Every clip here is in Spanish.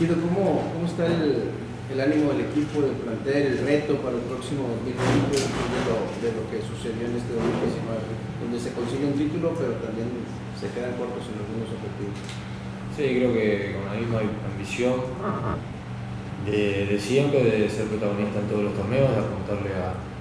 Guido, ¿cómo está el ánimo del equipo, del plantel, el reto para el próximo 2020 de lo que sucedió en este 2019, donde se consigue un título, pero también se quedan cortos en algunos objetivos? Sí, creo que con la misma ambición de siempre, de ser protagonista en todos los torneos, de apuntarle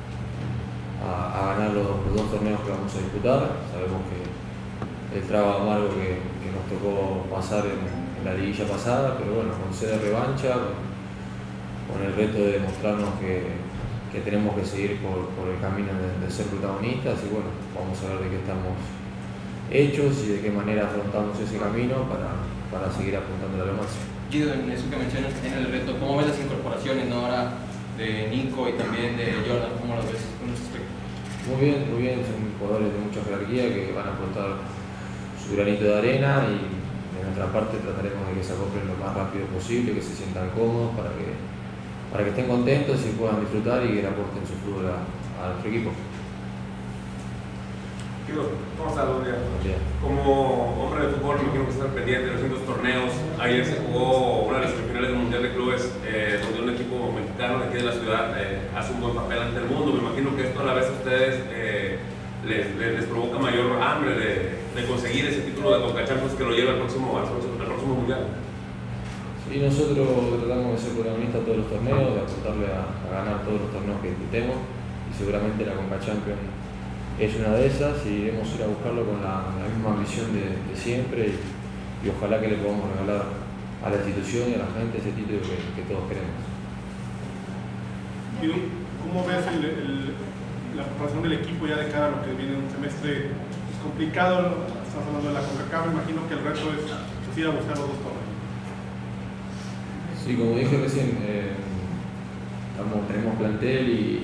a ganar los dos torneos que vamos a disputar. Sabemos que el trago amargo que nos tocó pasar en la liguilla pasada, pero bueno, con sed de revancha, con el reto de demostrarnos que tenemos que seguir por el camino de ser protagonistas, y bueno, vamos a ver de qué estamos hechos y de qué manera afrontamos ese camino para seguir apuntando a lo máximo. Guido, en eso que mencionas que tiene el reto, ¿cómo ves las incorporaciones, ¿no? Ahora de Nico y también de Jordan? ¿Cómo lo ves con ese aspecto? Muy bien, son jugadores de mucha jerarquía que van a aportar su granito de arena, y de nuestra parte trataremos de que se acoplen lo más rápido posible, que se sientan cómodos para que estén contentos y puedan disfrutar y que le aporten su fútbol a nuestro equipo. ¿Cómo estás, Luis? Bien. Como hombre de fútbol, me imagino que estás pendiente de los distintos torneos. Ayer se jugó una de las semifinales del Mundial de Clubes, donde un equipo mexicano de aquí de la ciudad hace un buen papel ante el mundo. Me imagino que esto a la vez a ustedes les provoca mayor hambre de conseguir ese título de Conca Champions que lo lleva al próximo Mundial. Y nosotros tratamos de ser protagonistas de todos los torneos, de aportarle a ganar todos los torneos que disputemos, y seguramente la Conca Champions es una de esas, y iremos a ir a buscarlo con la misma ambición de siempre, y ojalá que le podamos regalar a la institución y a la gente ese título que todos queremos. ¿Cómo ves la preparación del equipo ya de cara a lo que viene un semestre complicado? Estás hablando de la CONCACAF, me imagino que el reto es ir a buscar los dos torneos. Sí, como dije recién, tenemos plantel y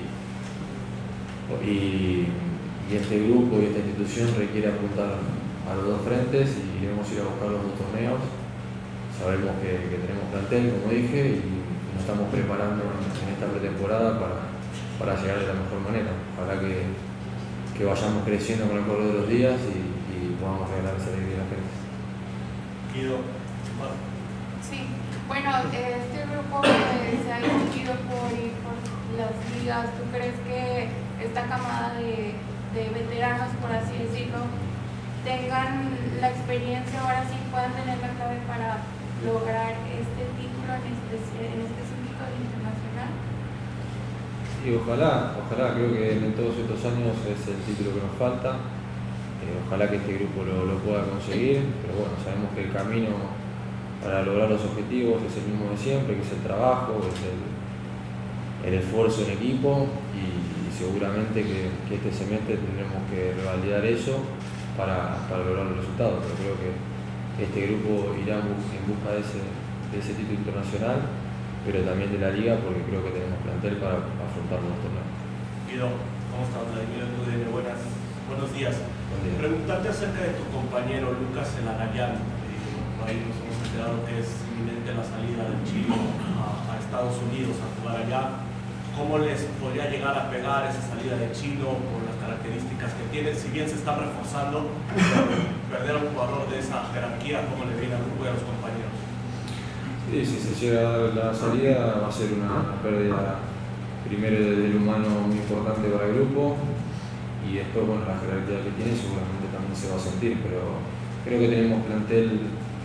este grupo y esta institución requiere apuntar a los dos frentes, y iremos a ir a buscar los dos torneos. Sabemos que tenemos plantel, como dije, y nos estamos preparando en esta pretemporada para llegar de la mejor manera. Ojalá que vayamos creciendo con el correr de los días y podamos regalar esa alegría a la gente. Guido. Sí, bueno, este grupo se ha distinguido por las ligas. ¿Tú crees que esta camada de veteranos, por así decirlo, tengan la experiencia, ahora sí puedan tener la clave para lograr este título en específico internacional? Sí, ojalá, creo que en todos estos años es el título que nos falta. Ojalá que este grupo lo pueda conseguir, pero bueno, sabemos que el camino para lograr los objetivos es el mismo de siempre, que es el trabajo, es el esfuerzo en equipo, y seguramente que este semestre tendremos que revalidar eso para lograr los resultados. Pero creo que este grupo irá en busca de ese título internacional, pero también de la liga, porque creo que tenemos plantel para afrontar los torneos. Guido, ¿cómo estás? Vladimir Tudene, buenos días. Preguntarte acerca de tu compañero Lucas Elarayán. Ahí nos hemos enterado que es inminente la salida del Chile a Estados Unidos a jugar allá. ¿Cómo les podría llegar a pegar esa salida de Chino por las características que tiene? Si bien se está reforzando, perder a un jugador de esa jerarquía, ¿cómo le viene al grupo y a los compañeros? Sí, si se llega a dar la salida va a ser una pérdida primero del humano muy importante para el grupo, y después, bueno, la jerarquía que tiene seguramente también se va a sentir, pero creo que tenemos plantel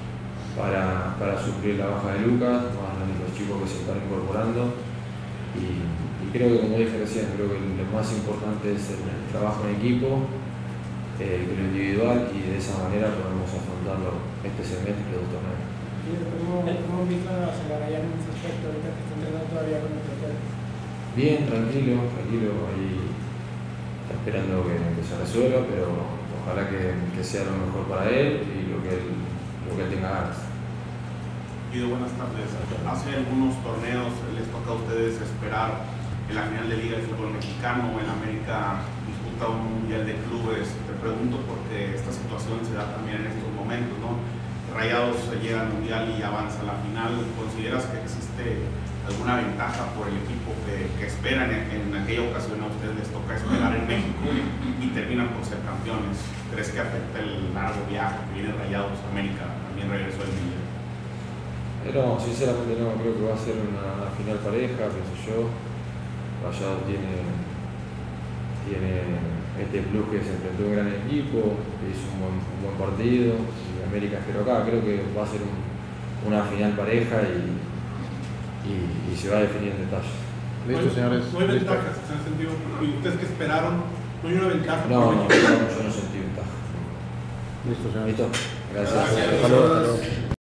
para suplir la baja de Lucas, más los chicos que se están incorporando, y creo que, como dije recién, creo que lo más importante es el trabajo en equipo que lo individual, y de esa manera podemos afrontarlo este semestre y los torneos. ¿Cómo invitan a Elarayán en ese aspecto ahorita que está entrenando todavía con el plantel? Bien, tranquilo, ahí está esperando que se resuelva, pero ojalá que sea lo mejor para él y lo que él tenga ganas. Guido, buenas tardes. Hace algunos torneos les toca a ustedes esperar en la final de Liga de Fútbol Mexicano. En América disputa un Mundial de Clubes. Te pregunto porque esta situación se da también en estos momentos, ¿no? Rayados llega al Mundial y avanza a la final. ¿Consideras que existe alguna ventaja por el equipo que espera en aquella ocasión a ustedes les toca esperar en México y terminan por ser campeones? ¿Crees que afecta el largo viaje que viene Rayados a América? También regresó el Mundial. No, sinceramente no, creo que va a ser una final pareja, pienso yo. Rayado tiene este plus que se enfrentó a un gran equipo, que hizo un buen partido, y América espero acá, creo que va a ser una final pareja y se va a definir en detalle. Listo, señores. No hay ventajas en ese sentido. ¿Y ustedes que esperaron? ¿No hay una ventaja? No, yo no sentí ventaja. Listo, señores. ¿Listo? Gracias. Gracias. Hasta luego.